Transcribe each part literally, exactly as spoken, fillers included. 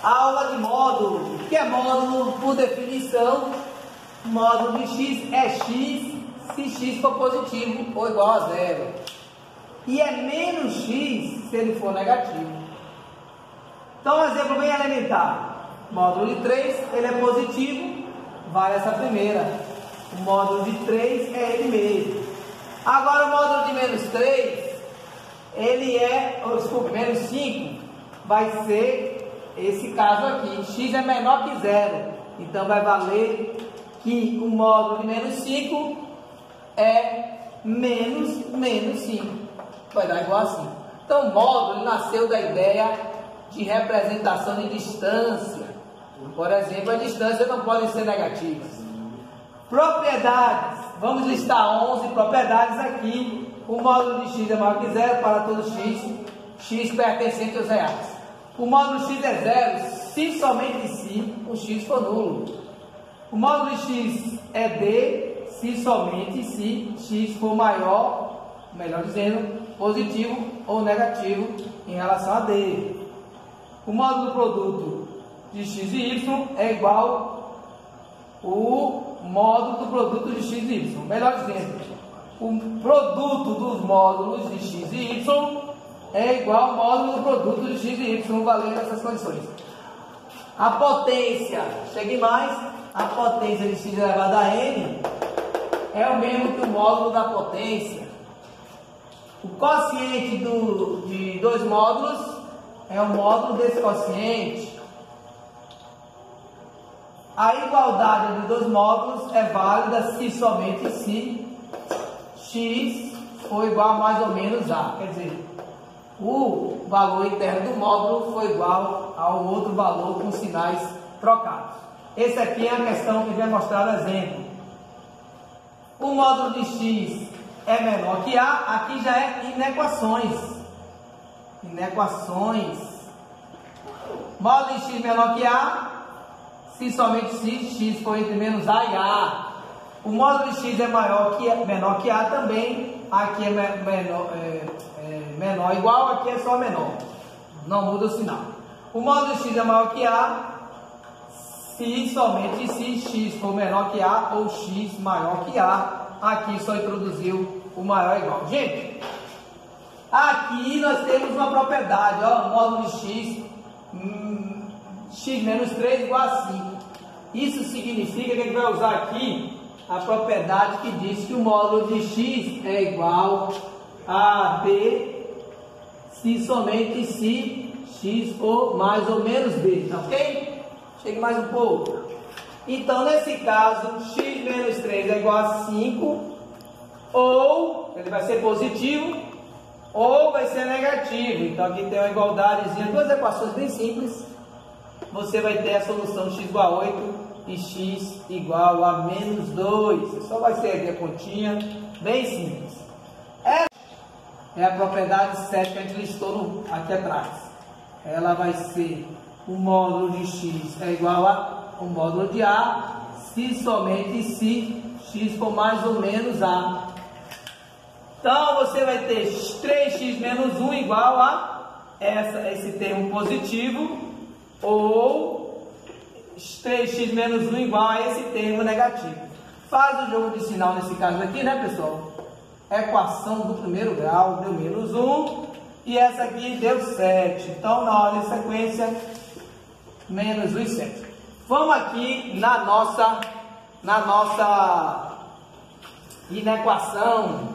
Aula de módulo. O que é módulo? Por definição, módulo de x é x se x for positivo ou igual a zero. E é menos x se ele for negativo. Então, um exemplo bem elementar. Módulo de três, ele é positivo, vale essa primeira. O módulo de três é ele mesmo. Agora, o módulo de menos três, ele é, oh, desculpa, menos cinco, vai ser esse caso aqui. X é menor que zero. Então, vai valer que o módulo de menos cinco é menos menos cinco. Vai dar igual a cinco. Então, o módulo ele nasceu da ideia de representação de distância. Por exemplo, a distância não pode ser negativas. Propriedades. Vamos listar onze propriedades aqui. O módulo de x é maior que zero para todo x. X pertencente aos reais. O módulo x é zero se somente se o x for nulo. O módulo de x é d se somente se x for maior, melhor dizendo, positivo ou negativo em relação a d. O módulo do produto de x e y é igual o módulo do produto de x e y. Melhor dizendo, o produto dos módulos de x e y é igual ao módulo do produto de x e y, valendo essas condições. A potência, chegue mais, a potência de x elevado a n é o mesmo que o módulo da potência. O quociente do, de dois módulos é o módulo desse quociente. A igualdade de dois módulos é válida se somente se x for igual a mais ou menos a. Quer dizer, o valor interno do módulo foi igual ao outro valor com sinais trocados. Esse aqui é a questão que vai mostrar o exemplo. O módulo de x é menor que a, aqui já é inequações. Inequações. Módulo de x menor que a, se somente se x for entre menos a e a. O módulo de x é maior que, menor que a também. Aqui é menor, é, é menor igual, aqui é só menor. Não muda o sinal. O módulo de x é maior que a, se somente se x for menor que a ou x maior que a. Aqui só introduziu o maior igual. Gente, aqui nós temos uma propriedade, ó, módulo de x, hum, x menos três igual a cinco. Isso significa que a gente vai usar aqui a propriedade que diz que o módulo de x é igual a b se somente se x for mais ou menos b, tá ok? Chegue mais um pouco. Então, nesse caso, x menos três é igual a cinco, ou ele vai ser positivo, ou vai ser negativo. Então, aqui tem uma igualdadezinha, duas equações bem simples. Você vai ter a solução x igual a oito e x igual a menos dois. Só vai ser aqui a continha, bem simples. É, é a propriedade sete que a gente listou no, aqui atrás. Ela vai ser o módulo de x é igual a o módulo de a, se somente se x for mais ou menos a. Então, você vai ter três x menos um igual a essa, esse termo positivo, ou três x menos um igual a esse termo negativo. Faz o jogo de sinal nesse caso aqui, né, pessoal? Equação do primeiro grau deu menos um, e essa aqui deu sete. Então, na ordem de sequência, menos um e sete. Vamos aqui na nossa, na nossa inequação.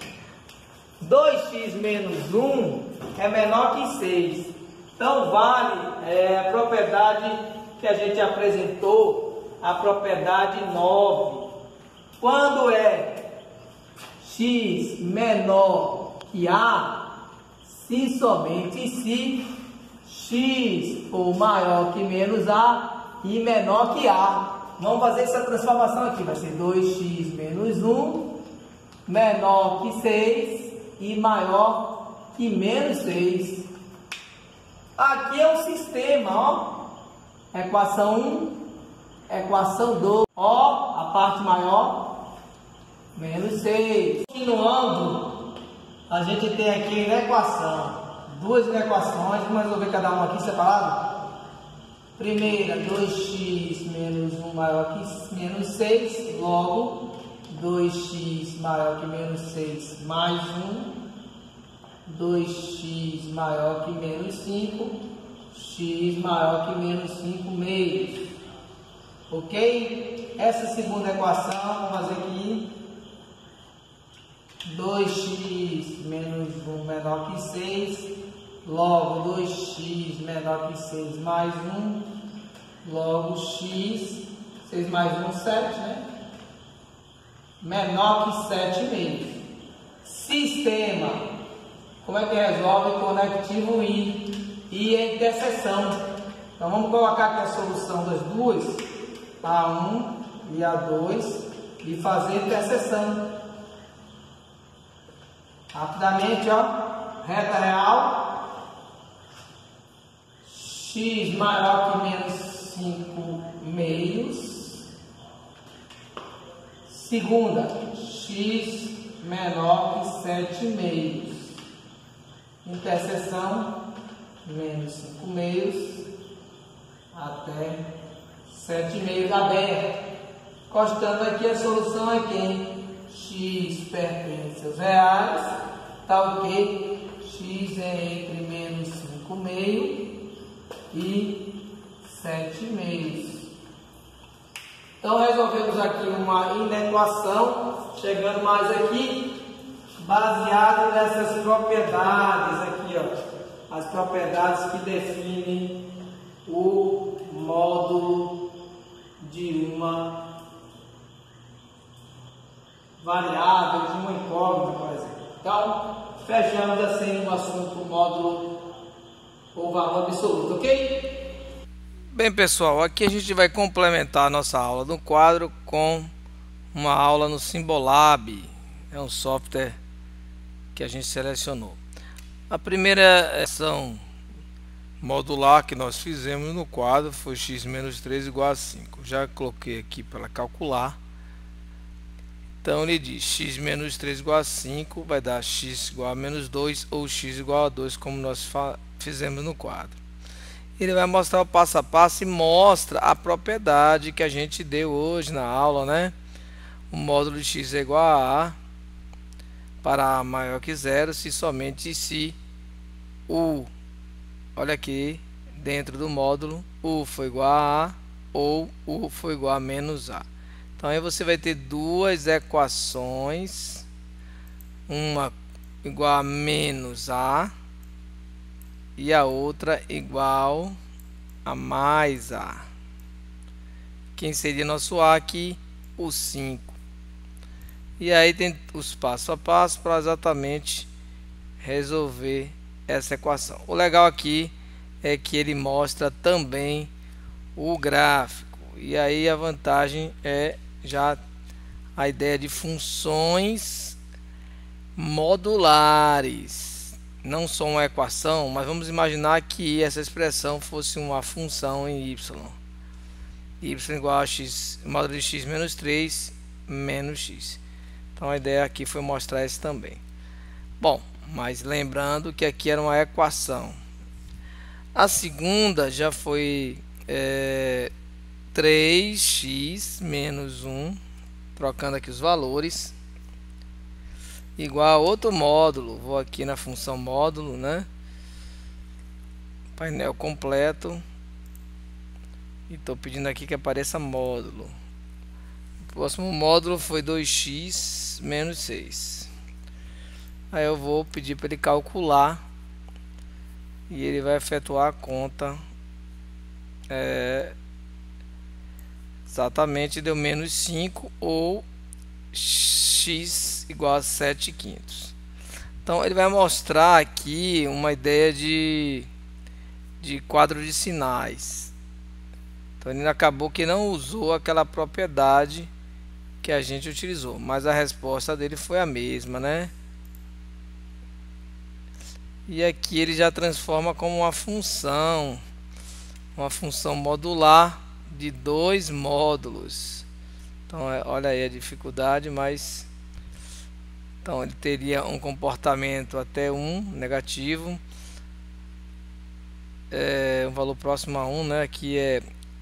dois x menos um é menor que seis. Então, vale é, a propriedade que a gente apresentou, a propriedade nove. Quando é x menor que a, se somente se x for maior que menos a, e menor que a. Vamos fazer essa transformação aqui. Vai ser dois x menos um menor que seis e maior que menos seis. Aqui é um sistema, ó. Equação um, equação dois. Ó, a parte maior, menos seis. Continuando, a gente tem aqui a equação. Duas equações. Vamos resolver cada uma aqui separado. Primeira, dois x menos um maior que menos seis, logo dois x maior que menos seis mais um, dois x maior que menos cinco, x maior que menos cinco meios. Ok? Essa segunda equação, vamos fazer aqui, dois x menos um menor que seis, logo dois x menor que seis mais um, logo x, seis mais um, sete, né? Menor que sete meios. Sistema. Como é que resolve? Conectivo I. I é interseção. Então vamos colocar aqui a solução das duas, A um e A dois, e fazer interseção. Rapidamente, ó. Reta real. X maior que menos cinco meios. Segunda, x menor que sete meios. Interseção, menos cinco meios até sete meios aberto. Encostando aqui, a solução é quem? X pertence aos reais, tá ok? X é entre menos cinco meio e sete meios. Então resolvemos aqui uma inequação, chegando mais aqui, baseado nessas propriedades aqui, ó, as propriedades que definem o módulo de uma variável, de uma incógnita, por exemplo. Então, fechamos assim o assunto módulo ou valor absoluto, ok? Bem, pessoal, aqui a gente vai complementar a nossa aula do quadro com uma aula no Symbolab. É um software que a gente selecionou. A primeira ação modular que nós fizemos no quadro foi x menos três igual a cinco. Já coloquei aqui para calcular. Então ele diz x menos três igual a cinco vai dar x igual a menos dois ou x igual a dois, como nós fizemos no quadro. Ele vai mostrar o passo a passo e mostra a propriedade que a gente deu hoje na aula, né? O módulo de x é igual a A para A maior que zero, se somente se U, olha aqui, dentro do módulo, U for igual a A ou U for igual a menos A. Então aí você vai ter duas equações, uma igual a menos A e a outra igual a mais A. Quem seria nosso A aqui? O cinco. E aí tem os passo a passo para exatamente resolver essa equação. O legal aqui é que ele mostra também o gráfico. E aí a vantagem é já a ideia de funções modulares. Não só uma equação, mas vamos imaginar que essa expressão fosse uma função em y. Y igual a x, módulo de x menos três menos x. Então a ideia aqui foi mostrar isso também. Bom, mas lembrando que aqui era uma equação. A segunda já foi é, três x menos um, trocando aqui os valores, igual a outro módulo. Vou aqui na função módulo, né? Painel completo. E estou pedindo aqui que apareça módulo. O próximo módulo foi dois x menos seis. Aí eu vou pedir para ele calcular. E ele vai efetuar a conta. É, exatamente deu menos cinco ou x igual a sete quintos. Então ele vai mostrar aqui uma ideia de, de quadro de sinais. Então ele acabou que não usou aquela propriedade que a gente utilizou, mas a resposta dele foi a mesma, né? E aqui ele já transforma como uma função, uma função modular de dois módulos. Então olha aí a dificuldade, mas então ele teria um comportamento até um negativo, é, um valor próximo a um, né? Que é,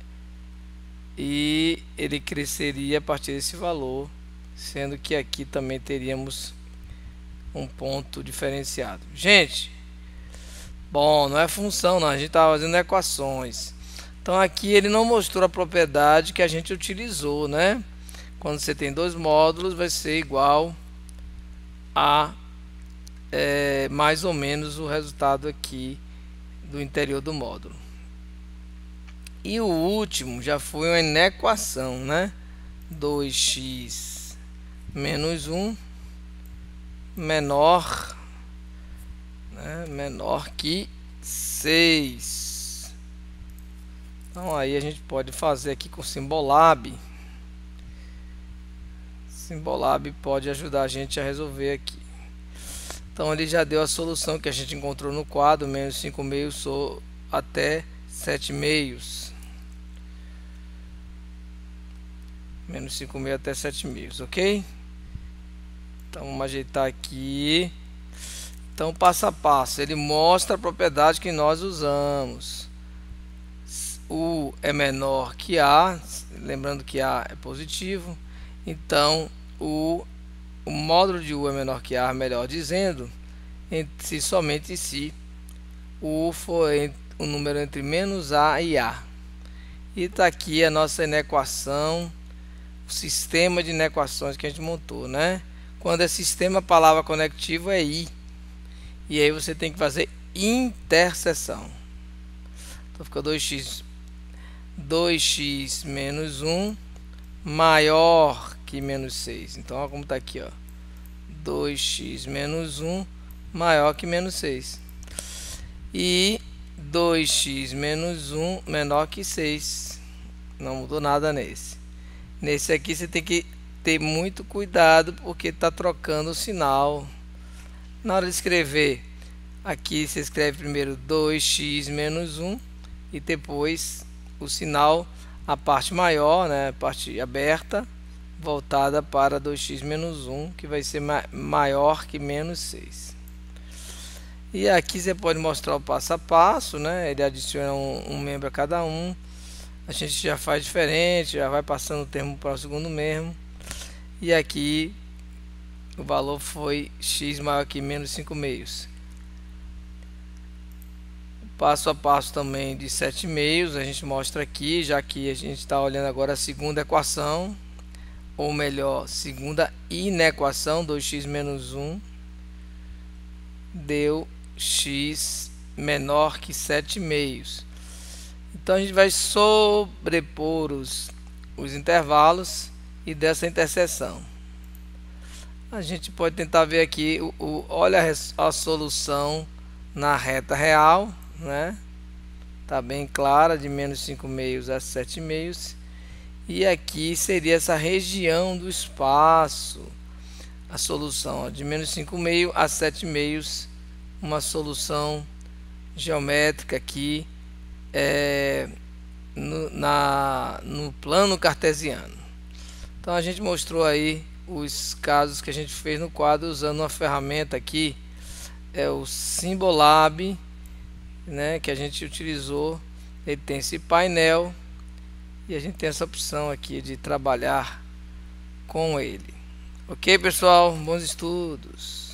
e ele cresceria a partir desse valor, sendo que aqui também teríamos um ponto diferenciado. Gente, bom, não é função não, a gente está fazendo equações. Então aqui ele não mostrou a propriedade que a gente utilizou, né? Quando você tem dois módulos, vai ser igual a é, mais ou menos o resultado aqui do interior do módulo. E o último já foi uma inequação, né? dois x menos um menor, né? menor que seis. Então aí a gente pode fazer aqui com Symbolab. Symbolab pode ajudar a gente a resolver aqui. Então ele já deu a solução que a gente encontrou no quadro, menos cinco meios até sete meios. Menos cinco meios até sete meios, ok? Então vamos ajeitar aqui. Então passo a passo, ele mostra a propriedade que nós usamos. U é menor que A, lembrando que A é positivo. Então o, o módulo de U é menor que A, melhor dizendo, se somente se U for o número entre menos A e A. E está aqui a nossa inequação, o sistema de inequações que a gente montou, né? Quando é sistema, a palavra conectivo é I. E aí você tem que fazer interseção. Então fica dois x, dois x menos um maior que menos seis. Então olha como está aqui, ó. dois x menos um maior que menos seis. E dois x menos um menor que seis. Não mudou nada nesse. Nesse aqui você tem que ter muito cuidado, porque está trocando o sinal. Na hora de escrever, aqui você escreve primeiro dois x menos um e depois o sinal, a parte maior, né, a parte aberta, voltada para dois x menos um, que vai ser ma maior que menos seis. E aqui você pode mostrar o passo a passo, né? Ele adiciona um, um membro a cada um. A gente já faz diferente, já vai passando o termo para o segundo mesmo. E aqui o valor foi x maior que menos cinco meios. Passo a passo também de sete meios a gente mostra aqui, já que a gente está olhando agora a segunda equação, ou melhor, segunda inequação, dois x menos um deu x menor que sete meios. Então a gente vai sobrepor os, os intervalos e dessa interseção. A gente pode tentar ver aqui, o, o, olha a, a solução na reta real, né? Tá bem clara, de menos cinco meios a sete meios. E aqui seria essa região do espaço, a solução ó, de menos cinco meios a sete meios, uma solução geométrica aqui é, no, na, no plano cartesiano. Então a gente mostrou aí os casos que a gente fez no quadro usando uma ferramenta aqui, é o Symbolab, né, que a gente utilizou. Ele tem esse painel e a gente tem essa opção aqui de trabalhar com ele. Ok, pessoal? Bons estudos!